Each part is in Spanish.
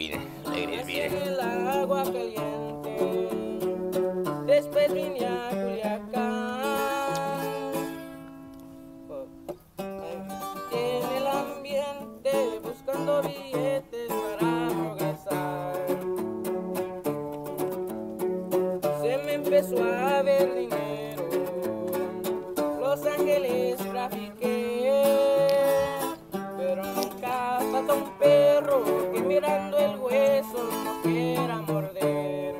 vine. Nací en el agua caliente, después vine a Culiacán. En el ambiente, buscando billetes para progresar. Se me empezó a ver dinero, Los Ángeles trafiqué, pero nunca falta un perro que mirando el hueso no quiera morder.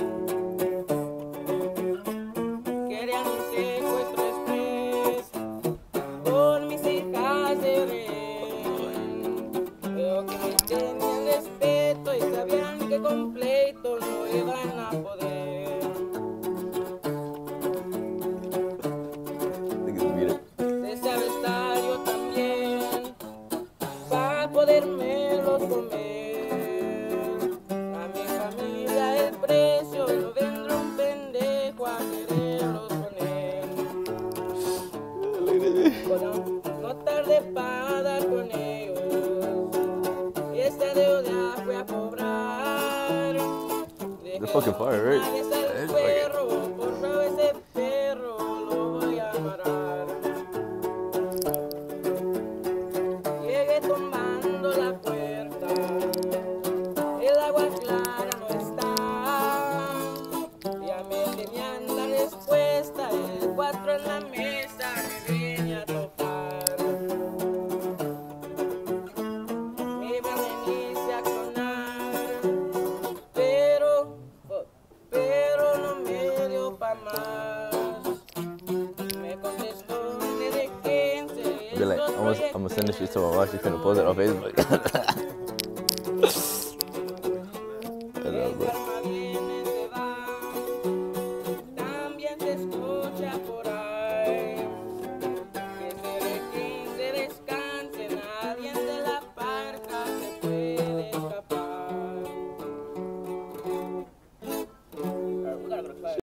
Querían un secuestro express por mis hijas de rehén, pero que me tenían respeto y sabían que con pleito no iban a poder. Deseaba estar yo también para podérmelos comer. A mi familia el precio no vendrá un pendejo a quererlos poner. Bueno, no tardé para dar con ellos y esta deuda fue a cobrar. They're fucking fire, right? El perro, por favor, ese perro lo voy a amarrar. Llegué tomando la puerta, el agua clara no está. Ya me tenían la respuesta, el 4 en la mesa me venía a tocar. Mi ven inicia a sonar, pero no me dio pa' más. Me contestó desde 15. Be like, I'm gonna send this shit to my wife. She's gonna post it on Facebook.